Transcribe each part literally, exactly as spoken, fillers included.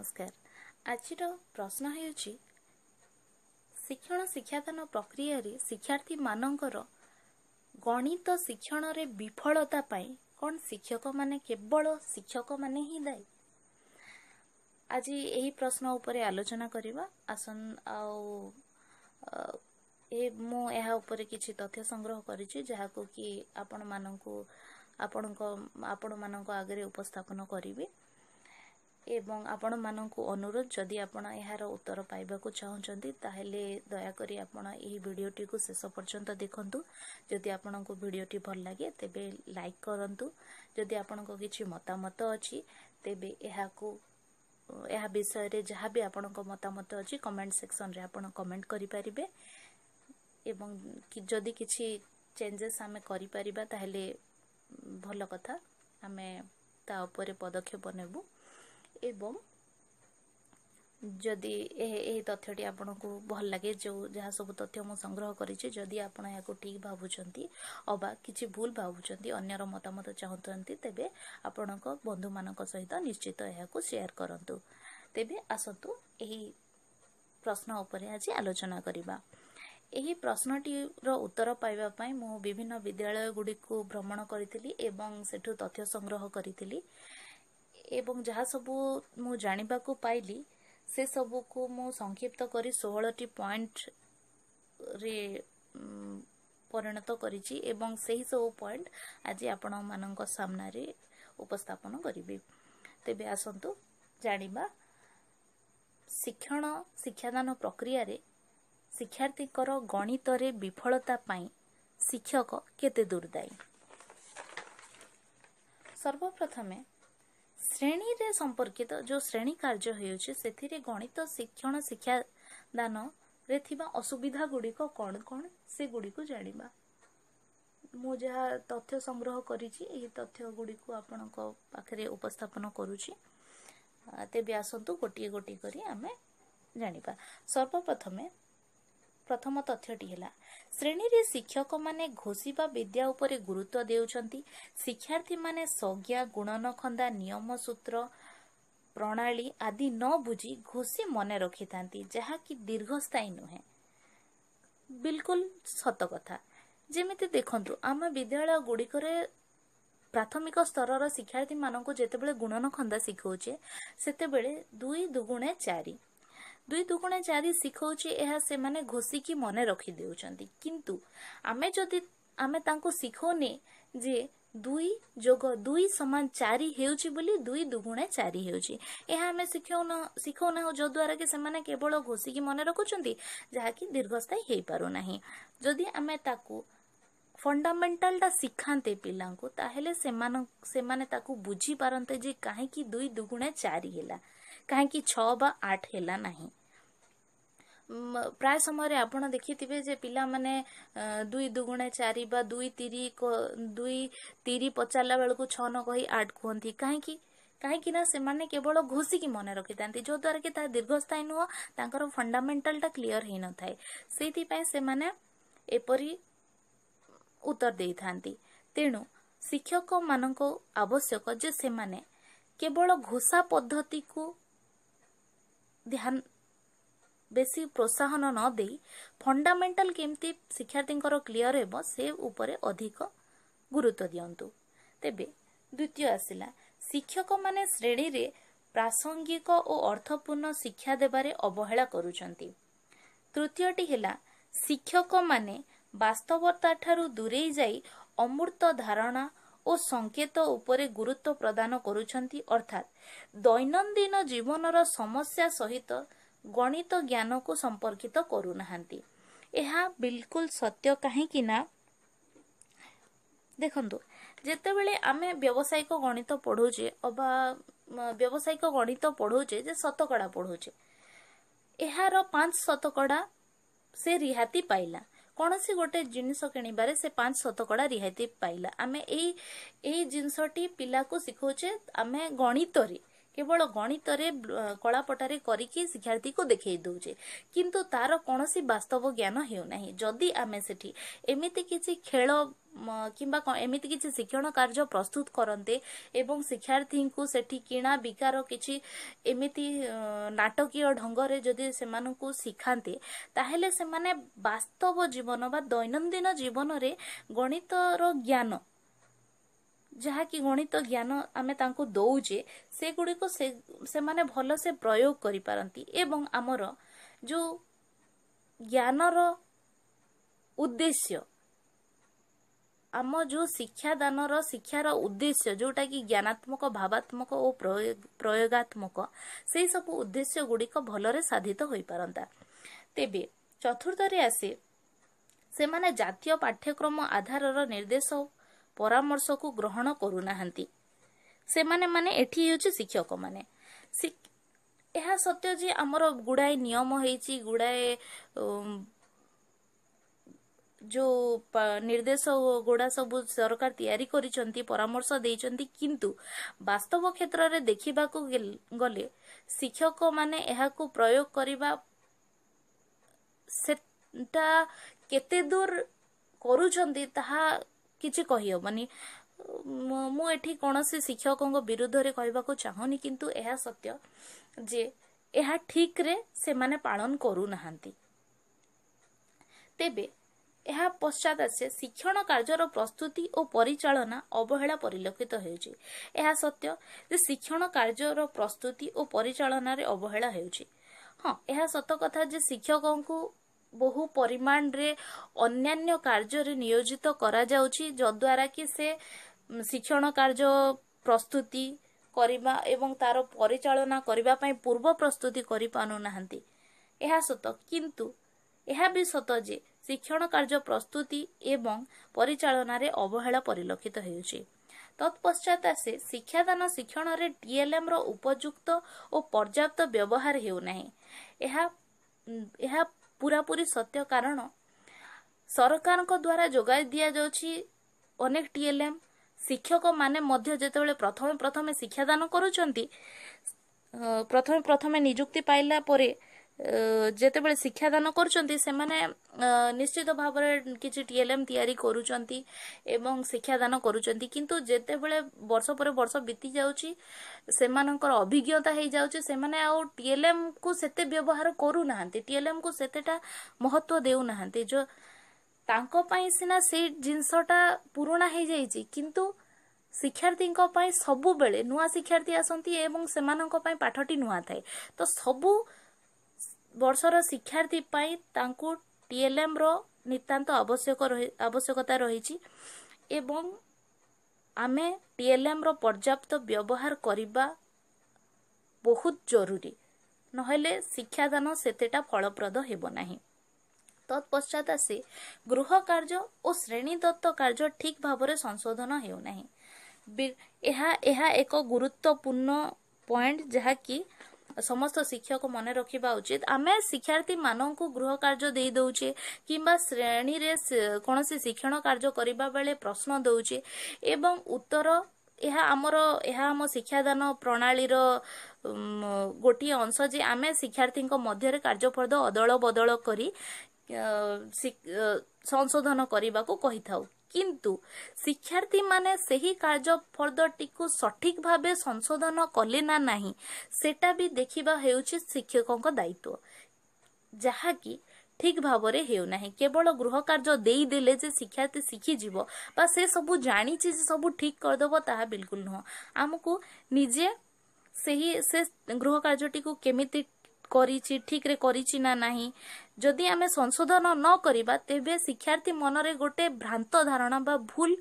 नमस्कार। आज प्रश्न है शिक्षण शिक्षादान प्रक्रिया रे शिक्षार्थी मानकर गणित शिक्षण रे विफलता पाई कौन शिक्षक माने केवल शिक्षक माने ही दायी। आज यही प्रश्न उपरे आलोचना करिबा आसन आउ ए मो एहा उपरे किछि तथ्य संग्रह करिछि जहा को कि आपण माननकु आपणको आपण माननको आगरे उपस्थापन करिवे एवं आपण माननकु अनुरोध जदि आपण एहार उत्तर पाइबाकू चाहउचंती ताहेले दया करी आपण एही वीडियोटी को शेष पर्यंत देखंतु। जदि आपणको वीडियोटी भल लागे तेबे लाइक करंतु। जदि आपणको किछि मतामत अछि तेबे एहाकू एहा विषय रे जहा भी आपणको मतामत अछि कमेंट सेक्शन रे आपण कमेंट करि परिबे एवं कि जदि किछि चेंजेस हमें करि परिबा ताहेले भल कथा हमें ता ऊपर पदक्षेप नेबु एवं जदि ए तथ्यटी आपको भल लगे जो जहाँ सब तथ्य मु संग्रह करिछि जदि आपण याको ठीक भाबुचंती अबा किछि भूल भाबुचंती अन्यर मतामत चाहउचंती तेबे आपणको बंधु मानक सहित निश्चित याको शेयर करंतु। तेबे आसतु एही प्रश्न उपरे आज आलोचना करिबा। एही प्रश्नटी रो उत्तर पाइबा पई मु विभिन्न विद्यालय गुडी को भ्रमण करिथिली एवं सेठु तथ्य संग्रह करिथिली एवं जहाँ सबू मु जानिबा को पाइली से सबू को मु संक्षिप्त करी सोलह टी पॉइंट रे परिणत करिछि एवं सही सब पॉइंट आज आपण मानक सामना रे उपस्थापन करिबे। तेबे आसंतु जानिबा शिक्षण शिक्षादान प्रक्रिया रे शिक्षार्थी कर गणित रे विफलता पाई शिक्षक केते दूर दायी। सर्वप्रथमे श्रेणी रे संपर्कित जो श्रेणी कार्य होउछि सेथिरे गणित शिक्षण शिक्षादान रे थिबा असुविधा गुडी को कोन कोन से गुडी को जानिबा। मु जहा तथ्य संग्रह करिछि एही तथ्य गुडी को आपनको पाखरे उपस्थापन करूछि। तेबे आसंतु गोटी गोटी करी आमे जानिबा। सर्वप्रथमे प्रथम तथ्यटी हैला श्रेणी रे शिक्षक माने घोषिबा विद्या उपरे गुरुत्व देउछंती। शिक्षार्थी माने संज्ञा गुणन खंदा नियम सूत्र प्रणाली आदि न बुझी घोषी मने रखितांती जहा कि दीर्घस्थायी नुहे। बिल्कुल सत कथा। जेमिति देखंतु आम विद्यालय गुडी करे प्राथमिक स्तर शिक्षार्थी माननको जेतेबेले गुणन खंदा सिखौचे सेतेबेले दुई दुगुणे चारि दुई दुगुणे चारि सिखौचे एहा से माने घोषी की मने रखि देउचंती। किंतु आमे जदि आमे तांको सिखोने जे दुई जोग दुई समान चारि हेउची बोली दुई दुगुणे चारि हेउची एहा आमे सिखौना सिखौना जो द्वारा के से माने केवल घोषी की मने रखुचंती जहा कि दीर्घस्थायी हेइ पारो नाही। जदि आमे ताकू फंडामेंटल टा सिखांते पिलांको ताहेले से मान से माने ताकू बुझी पारंते जे काहे कि दुई दुगुणे चारि हेला काहे कि छह बा आठ हेला नाही। प्राय समय आपण देखिथिबे जे पिला माने दुई दुगुणे चारि बा दुई तीरी को दुई तीरी पचारला बेल को छह न कही आठ कहंती काहे कि काहे कि ना से माने केवल घोषी की मने रखितांती जो द्वारा कि ता दीर्घस्थायी नुह तांकर फंडामेंटल टा क्लियर हेइ न थाए सेति पय से माने एपरी उत्तर देई थांती। तेणु शिक्षक मानको आवश्यक जे से माने केवल घोषा पद्धति को ध्यान बेसी प्रोत्साहन न देई फंडामेंटल केमती शिक्षार्थी क्लियर हेबो से उपरे अधिक गुरुत्व दियंतु। तेबे द्वितीय आसिला शिक्षक माने श्रेणी रे प्रासंगिक और अर्थपूर्ण शिक्षा देबारे अवहेला करूचंती। तृतीयटी हेला शिक्षक माने वास्तवता ठारू दूरेई जाई अमूर्त धारणा और संकेत उपरे गुरुत्व प्रदान करूछंती अर्थात दैनंदिन जीवनर समस्या सहित गणित ज्ञान को संपर्कित करू नहांती। एहा बिल्कुल सत्य काहे कि ना देखंतु जेतेबेले आमे व्यावसायिक गणित पढौचे अबा व्यावसायिक गणित पढौचे जे शतकड़ा पढौचे एहार पांच शतकड़ा से रिहाती पाइला कौनसी गोटे जिनिस किणबारे से पांच शतकड़ा रिहाती पाइला आमे एई एई जिनसटी पिला को सिखौचे आमे गणित रे केवल गणित रे कलापटारे करिकी शिक्षार्थी को देखै दउचे किंतु तार कोनोसी वास्तव ज्ञान हेउ नाही। जदि आमे सेठी एमिति किछि खेल किंबा एमिति किछि शिक्षण कार्य प्रस्तुत करन्ते एवं शिक्षार्थी को सेठी किणा बिकार किछि एमिति नाटकीय ढंगरे जदि सेमानकु सिखान्ते ताहेले सेमाने वास्तव जीवन बा दैनन्दिन जीवन रे गणितर ज्ञान जहाँ कि गणित ज्ञान आमे तांको दौचे से गुडी को से से माने भलो से प्रयोग करि पारंती एवं हमर जो ज्ञानर उद्देश्य आम जो शिक्षादानर शिक्षार उद्देश्य जोटा कि ज्ञानात्मक भावात्मक और प्रयोगात्मक से सब उद्देश्य गुड़िक भलरे साधित हो पारंता। तेबे चतुर्थ रे आसे से माने जातीय पाठ्यक्रम आधारर निर्देश परामर्श को ग्रहण करू नाहंती। से माने माने एठी होची शिक्षक माने यह सत्य जे हमर गुड़ाए नियम हेची गुड़ाए जो निर्देश गुड़ा सब सरकार तैयारी करिसंती परामर्श देइसंती किंतु वास्तव क्षेत्र रे देखिबा को गले शिक्षक माने एहा को प्रयोग करिबा सेटा केते दूर करूछंती ताहा किछि कहियो माने मु एठी कोनोसी शिक्षकक विरुद्ध रे कहबा को चाहनी किंतु एहा सत्य जे एहा ठीक रे से माने पालन करू नाहंती। तेबे एहा पश्चात आसे शिक्षण कार्यर प्रस्तुति और परिचालना अवहेला परिलक्षित हेउची। एहा सत्य जे शिक्षण कार्यर प्रस्तुति और परिचालना रे अवहेला हेउची। हां एहा सत कथा जे शिक्षकों को बहु परिमाण रे अन्यान्य कार्य रे नियोजित करा जाउची जद्वारा कि से शिक्षण कार्य प्रस्तुति करिबा एवं तार परिचालना करिबा पई पूर्व प्रस्तुति करि पानु नाहंती। एहा सत किंतु एहा भी सत जे शिक्षण कार्य प्रस्तुति एवं परिचालना रे अवहेला परिलक्षित हेउची। तत्पश्चात आसे शिक्षादान शिक्षण रे टीएलएम रो उपयुक्त और पर्याप्त व्यवहार हेउ नाही। एहा एहा पूरा पूरी सत्य कारण सरकार को द्वारा जोगाई दिया जाउची अनेक टीएलएम शिक्षक माने मध्य जेतेबेले प्रथम प्रथम शिक्षादान करूचंती प्रथम प्रथम नियुक्ति पाइला परे जेतेबेले शिक्षादान करूचंती से माने निश्चित भाव रे किछि टीएलएम तयारी करूचंती एवं शिक्षादान करूचंती किंतु जेतेबेले वर्ष पर वर्ष बीती जाउची सेमानकर अभिज्ञता हे जाउची से माने आ टीएलएम को सेते व्यवहार करू नाहंती टीएलएम को सेतेटा महत्व देउ नाहंती जो तांको पई सिना से जिंसटा पुराना हे जाईची किंतु शिक्षार्थी को पई सबु बेले नुवा शिक्षार्थी आसंती एवं सेमानक पई पाठटी नुवा थाए तो सबु वर्षर शिक्षार्थी पई तांको टीएलएम रो नितांत आवश्यक आवश्यकता रहिची एवं आमे टीएलएम रो पर्याप्त व्यवहार करिबा बहुत जरूरी नहेले शिक्षादान सेतेटा फलप्रद हेबो नाही। तत्पश्चात आसे गृह कार्य और श्रेणी दत्त कार्य ठीक भाव संशोधन हेउ नाही। एहा एहा एक गुरुत्वपूर्ण पॉइंट जहा कि समस्त शिक्षक मन रखिबा उचित। आमे शिक्षार्थी मानन को गृह कार्य दे दउचे किंबा श्रेणी रे कोनोसी शिक्षण कार्य करिबा बेले प्रश्न दउचे एवं उत्तर एहा हमर एहा हम शिक्षादान प्रणाली रो गोटी अंश जे आमे शिक्षार्थी को मध्य रे कार्यफल अदल बदल करी संशोधन करने को कही था किंतु शिक्षार्थी माने सही कार्य फर्दटी को सठिक भावे संशोधन कले ना नहीं सेटा भी देखिबा हेउछि शिक्षकों का दायित्व जहा कि ठीक भाव रे हेउ नाही। केवल गृह कार्य देई देले जे शिक्षार्थी शिखी जीवो बा से सब जानी जे सब ठीक कर दबो ताहा बिल्कुल न हमको निजे सही से गृह कार्यटी को केमिति करिछि ठीक रे करिछि ना नाही जदि आमे संशोधन न करिबा तेबे शिक्षार्थी मनरे गोटे भ्रांत धारणा बा भूल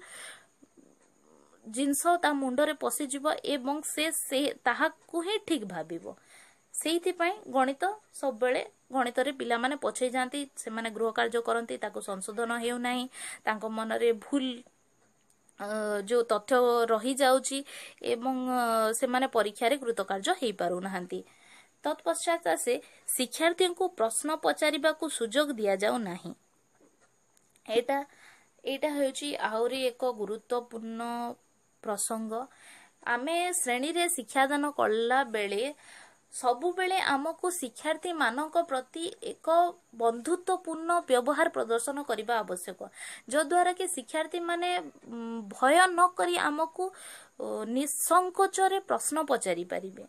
जिनस ता मुंडरे पसि जीव एवं से से ताहा को ही ठीक भाबिबो। सेहिथि पई गणित सब बेले गणित रे पिला माने पछै जानती से माने गृह कार्य करंती ताको संशोधन हेउ नाही ताको मनरे भूल जो तथ्य रही जाउची एवं से माने परीक्षा रे कृतकार्य हेइ पारु नाहंती। तत्पश्चात से शिक्षार्थी को प्रश्न पचारिबा को सुजोग दिया जाउ नाही। एटा एटा हेउची आहुरी एक गुरुत्वपूर्ण प्रसंग आमे श्रेणी रे शिक्षादान कला बेले सबु बेले आमको शिक्षार्थी मानक प्रति एक बंधुत्वपूर्ण व्यवहार प्रदर्शन करने आवश्यक, जो द्वारा कि शिक्षार्थी माने भय न करी आमको निसंकोच रे प्रश्न पचारि पारिबे।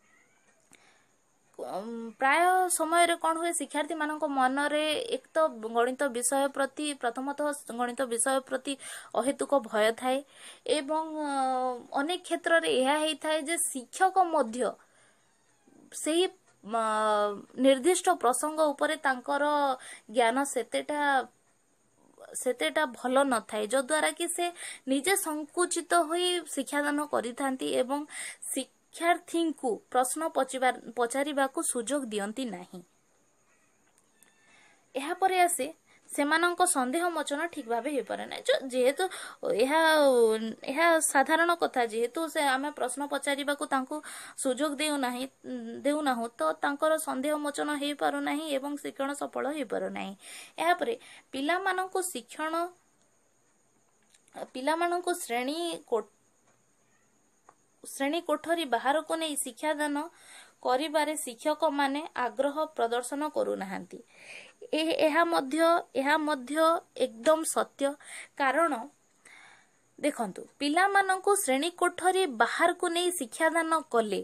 प्राय समय रे कौन हुए शिक्षार्थी मानक मन रे एक तो गणित विषय प्रति प्रथमतः गणित विषय प्रति अहेतुक भय थाए एवं अनेक क्षेत्र रे यह हेई थाए जे शिक्षक मध्य सेही निर्दिष्ट प्रसंग उपरे तांकर ज्ञान सेतेटा सेतेटा भल न थाए, जो द्वारा कि से निजे संकुचित होई शिक्षादान करिथांती एवं शिक्षार्थी को प्रश्न पचारिबा को सुजोग दियंती नाही। एहा परे आसे सेमानंको संदेह मोचन ठीक भाबे हे पारे नै, जेहेतु एहा एहा साधारण कथा, जेहेतु से आमे प्रश्न पचारिबा को तांको सुजोग देउ नाही देउ नाहु तो तांकर संदेह मोचन हे पारु नाही एवं शिक्षण सफल हे पारु नाही। एहा परे पिला मानंको शिक्षण पिला मानंको श्रेणी को श्रेणी कोठरी बाहर को नहीं शिक्षादान करिबारे शिक्षक माने आग्रह प्रदर्शन करू नाहांती। एहा मध्य एहा मध्य एकदम सत्य, कारण देखंतु पिला मानंको श्रेणी कोठरी बाहर को नहीं शिक्षादान कले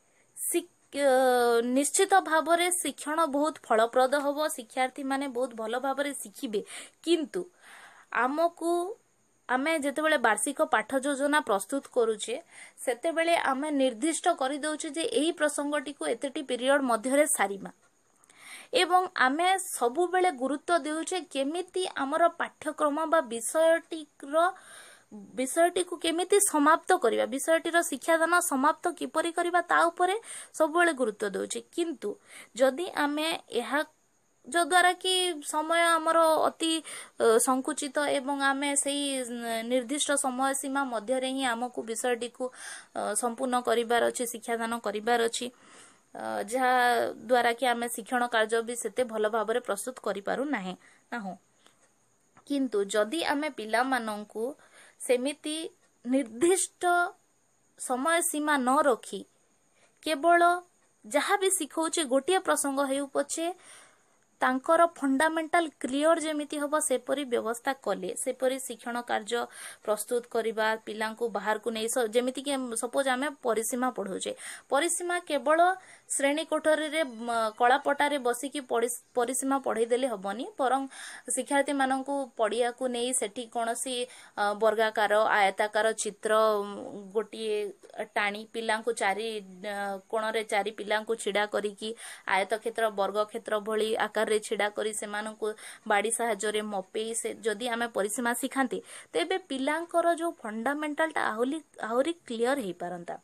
निश्चित भावरे शिक्षण बहुत फलप्रद होबो, शिक्षार्थी माने बहुत भल भावरे शिखिबे। किंतु आमको आमे जेतेबेले वार्षिक पाठ योजना प्रस्तुत करूचे सेतेबेले आमे निर्दिष्ट करि दउचे जे एही प्रसंगटी को एतेटी पीरियड मध्यरे सारिमा एवं आमे सबु बेले गुरुत्व देउचे केमिति हमर पाठ्यक्रम बा विषयटी रो विषयटी को केमिति समाप्त करिबा, विषयटी रो शिक्षादान समाप्त किपरि करिबा ता उपरे सबु बेले गुरुत्व दउचे। किंतु जदि आमे एहा जो द्वारा कि समय आमर अति संकुचित एवं आमे सही निर्दिष्ट समय सीमा मध्य रे ही आमको विषयटी को संपूर्ण करिबार अछि, शिक्षादान करिबार अछि, जहा द्वारा कि आमे शिक्षण कार्य भी सेते भल भाबरे प्रस्तुत करि पारु नाही नाहु। किंतु जदि आमे पिला मानंकु सेमिति निर्दिष्ट समय सीमा न रखी केवल जहा भी सिखौचे गोटिया प्रसंग हेउ पछे तांकर फंडामेंटल क्लियर जेमिति होबा सेपरी व्यवस्था कले सेपरी शिक्षण कार्य प्रस्तुत करिबा पिलांकु बाहर को नै जेमिति कि सपोज आमे परिसीमा पढौचे, परिसीमा केवल श्रेणी कोठरी रे कलापटारे बसी कि परिसीमा पढै देले हबनी, परं शिक्षार्थी मानंकु पडिया को नै सेठी कोनसी वर्गाकार आयताकार चित्र गोटिए टाणी पिलांकु चारि कोण रे चारि पिलांकु छिडा करी कि आयत क्षेत्र वर्ग क्षेत्र भली आकार रे छिडा करी सेमानंकु बाडी सहायरे मपेई से जदि आमे परिसीमा सिखांती तेबे पिलांकर जो फंडामेंटल टा आहुली आहुरी क्लियर हेई पारंता।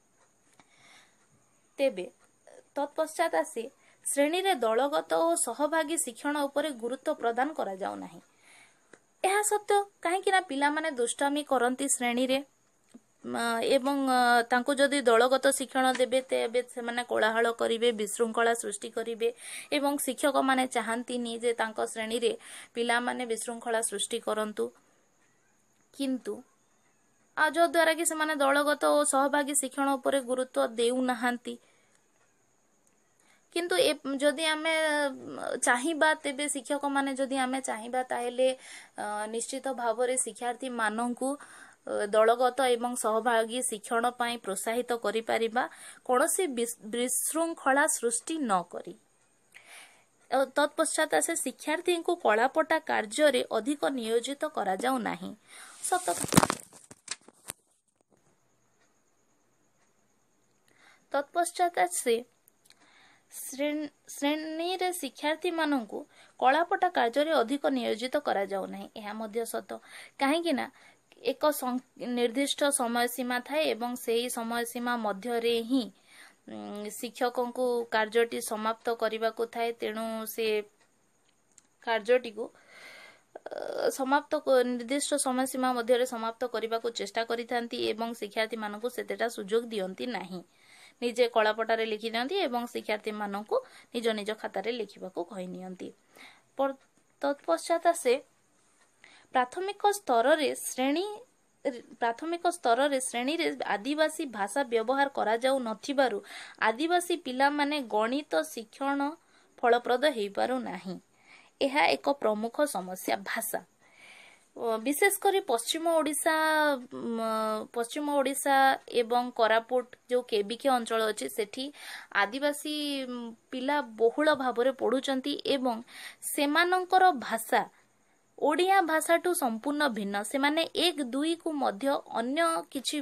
तेबे तत्पश्चात आसी श्रेणी रे दलगत और सहभागी शिक्षण उपरे गुरुत्व प्रदान करा जाउ नाही। एहा सत्य काहे कि ना पिला माने दुष्टामी करंती श्रेणी रे एवं तांको जदि दलगत शिक्षण देबे तेबे सेमाने कोलाहल करिवे, विशृंखला सृष्टि करिवे एवं शिक्षक माने चाहंती नि जे तांको श्रेणी रे पिला माने विशृंखला सृष्टि करंतु। किंतु आ जो द्वारा कि सेमाने दलगत और सहभागी शिक्षण उपरे गुरुत्व देउ नाहांती। किंतु जदि आमे चाहिबा तेबे शिक्षक माने जदि आमे चाहिबा ताहेले निश्चित भावरे शिक्षार्थी मानंकु दलगत एवं सहभागी शिक्षण पाई प्रोत्साहित करि पारिबा, कोनोसी विशृंखला सृष्टि न करी। तत्पश्चात से शिक्षार्थी को कलापटा कार्य रे अधिक नियोजित करा जाउ नाही। सत तत्पश्चात से श्रेणी रे शिक्षार्थी मानंकु कलापटा कार्य रे अधिक नियोजित करा जाउ नाही। एहा मध्य सत काहे कि ना एक निर्दिष्ट समय सीमा थाए एवं सेही समय सीमा मध्य रे ही शिक्षकों को कार्यटी समाप्त करने को थाए, तेणु से कार्यटी को समाप्त निर्दिष्ट समय सीमा मध्य समाप्त करने को चेष्टा करिथांती एवं शिक्षार्थी मानकु सेतेटा सुजोग दियंती नाही। निजे कलापटारे लिखि दियंती एवं शिक्षार्थी मानकु निज निज खातारे लिखिबाकू कहि नियंती। तत्पश्चात से प्राथमिक स्तर रे श्रेणी प्राथमिक स्तर रे श्रेणी रे आदिवासी भाषा व्यवहार करा जाऊ नथिबारु आदिवासी पिला माने गणित शिक्षण फलप्रद हेई पारु नाही। यह एक प्रमुख समस्या भाषा विशेष कर पश्चिम ओडिशा पश्चिम ओडिशा एवं कोरापुट जो केबिके अंचल अच्छे सेठी आदिवासी पिला बहुल भाव में पढ़ुचंती एवं सेमानंकर भाषा ओडिया भाषा टू संपूर्ण भिन्न से माने एक दुई को मध्य अन्य किछि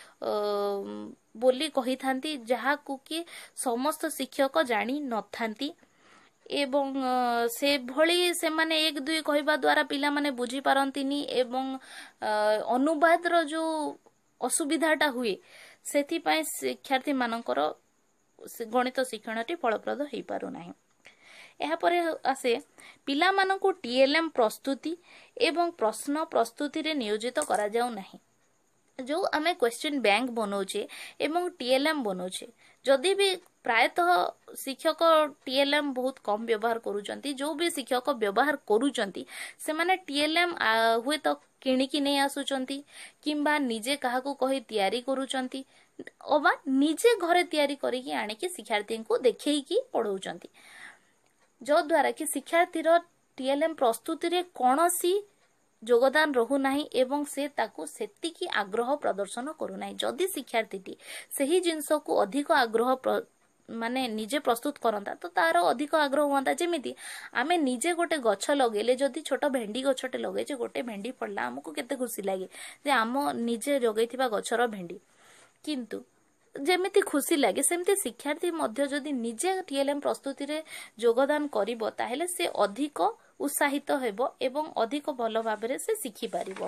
बोली कही थांती जहा को कि समस्त शिक्षक जानी नथांती एवं से भली से माने एक दुई कहवा द्वारा पिला माने बुझी पारंतिनी एवं अनुवाद रो जो असुविधाटा हुए सेथि पय शिक्षार्थी मानकर गणित शिक्षणटी फलप्रद हेई पारु नाही। एहा परे आसे पिला मानकु टीएलएम प्रस्तुति एवं प्रश्न प्रस्तुति रे नियोजित करा जाऊ नाही। जो आमे क्वेश्चन बैंक बनौछे एवं टीएलएम बनौछे जदि भी प्रायतः शिक्षक टीएलएम बहुत कम व्यवहार करूचंती जो भी शिक्षक व्यवहार करूचंती से माने टीएलएम हुए तो किणिकी नहीं आसुचंती किंबा निजे काहाकू कही तैयारी करूचंती अबा निजे घरे तैयारी करिकी आनिकी शिक्षार्थी को देखैकी पढ़ौचंती जो द्वारा कि शिक्षार्थी टीएलएम प्रस्तुति रे कोनोसी योगदान रहू नाही एवं से ताकू सेतिकी आग्रह प्रदर्शन करू नाही। जदि शिक्षार्थी सही जिनस को अधिक आग्रह प्र, माने निजे प्रस्तुत करंता तो तार अधिक आग्रह होता जेमिति आमे निजे गोटे गछ लगेले जदि छोट भेंडी गछटे लगे जे गोटे भेंडी पड़ला हमको केते खुशी लागे जे आम निजे जगैथिबा गछर भेंडी किंतु जेमिति खुशी लगे सेमती शिक्षार्थी मध्य जदि निजे टीएलएम प्रस्तुति रे योगदान करिवो ताहेले से अधिक उत्साहित हेबो एवं अधिक भल भाबरे से शिखि पारिबो।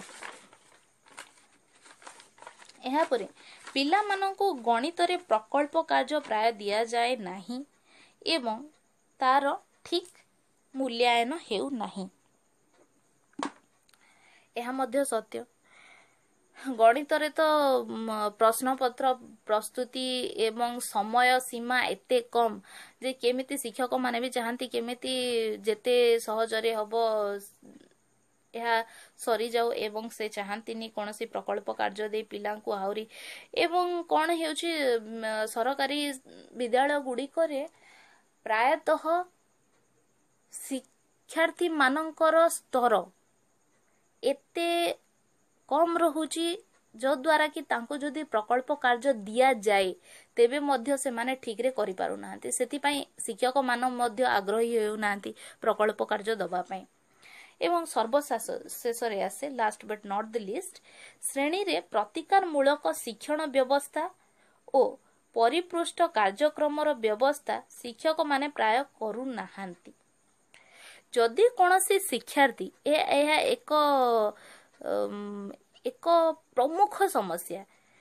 एहा परे पिला माननको गणित रे प्रकल्प कार्य प्राय दिया जाए नाही एवं तार ठीक मूल्यांकन हेउ नाही। एहा मध्य सत्य गणित रे तो प्रश्न पत्र प्रस्तुति एवं समय सीमा एते कम जे केमिति शिक्षक माने भी चाहती केमिति जेते सहजरे हबो यह सरी जाऊ एवं से चाहतीनी कौन सी प्रकल्प कार्य दे पिला को आहुरी एवं कौन हेउछि सरकारी विद्यालय गुड़िक प्रायतः शिक्षार्थी मानकर स्तर एते कम रहुची जो द्वारा कि तांको जदि प्रकल्प कार्य दिया जाए तेबे मध्य से माने ठीक रे करि पारु नांती सेति पई शिक्षक मान मध्य आग्रही हेउ नांती प्रकल्प कार्य दबा पई। एवं सर्वशेष शेष रे आसे last but not the least श्रेणी रे प्रतिकार मूलक शिक्षण व्यवस्था ओ परिपृष्ठ कार्यक्रम रो व्यवस्था शिक्षक माने प्राय करू नाहांती। जदि कोनोसी शिक्षार्थी ए एहा एक एक प्रमुख समस्या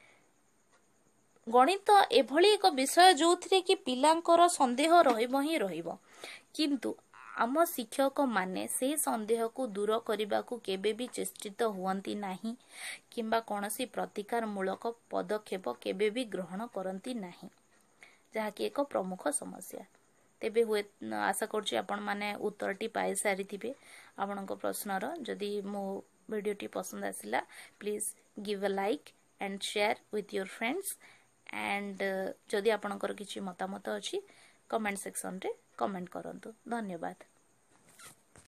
गणित एभली एक विषय जो थी कि पिलांकर संदेह रहिबो ही रहिबो किंतु आम शिक्षक माने से संदेह को दूर करने को केबे भी चेष्टित हुअंती नाही किंबा कोनोसी प्रतिकार मूलक पदक्षेप केबे भी ग्रहण करंती नाही जहा कि एक प्रमुख समस्या। तेबे हुए आशा करछि आपण माने उत्तरटी पाई सारी थिबे आपनक प्रश्नर। जदि मो वीडियोटी पसंद आसिला please give a like and share with your friends and जदि आपनकर किछि मतामत अछि कमेंट सेक्शन रे कमेंट करंतु। धन्यवाद।